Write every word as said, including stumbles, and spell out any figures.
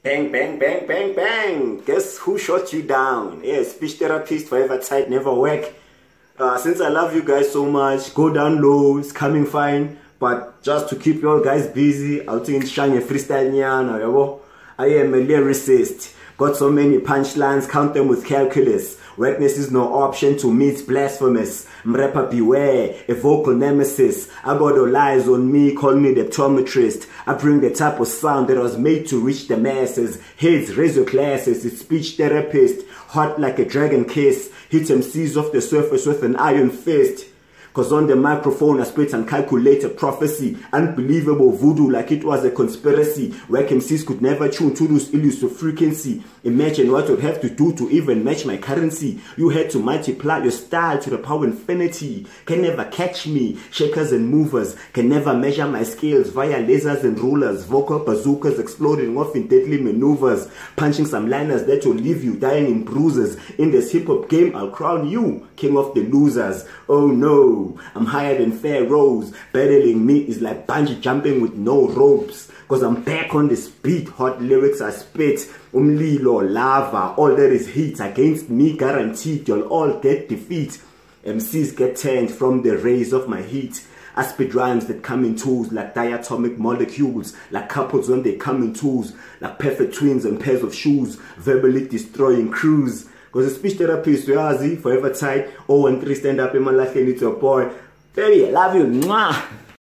Bang, bang, bang, bang, bang. Guess who shot you down? Yeah, speech therapist forever tight, never work. Uh, since I love you guys so much, go down low, it's coming fine. But just to keep you all guys busy, I'll think shine a freestyle nyana, yabo. I am a lyricist. Got so many punchlines, count them with calculus. Wetness is no option, to me it's blasphemous. Mrapper beware, a vocal nemesis. I got all eyes on me, call me the optometrist. I bring the type of sound that was made to reach the masses. Heads, raise your glasses, it's speech therapist. Hot like a dragon kiss. Hit M Cs off the surface with an iron fist. Cause on the microphone I spit uncalculated prophecy. Unbelievable voodoo like it was a conspiracy. Where M Cs could never tune to lose elusive frequency. Imagine what you'd have to do to even match my currency. You had to multiply your style to the power infinity. Can never catch me. Shakers and movers can never measure my skills via lasers and rulers. Vocal bazookas exploding off in deadly maneuvers. Punching some liners that will leave you dying in bruises. In this hip hop game I'll crown you king of the losers. Oh no. I'm higher than pharaohs. Battling me is like bungee jumping with no ropes. Cause I'm back on this beat. Hot lyrics I spit. Umlilo, lava, all that is heat. Against me guaranteed you'll all get defeat. M Cs get turned from the rays of my heat. I spit rhymes that come in twos like diatomic molecules. Like couples when they come in twos. Like perfect twins and pairs of shoes. Verbally destroying crews. Because the speech therapist, Yazi, forever tight. Oh, and three stand up in my life, and it's your boy. Baby, I love you. Mwah.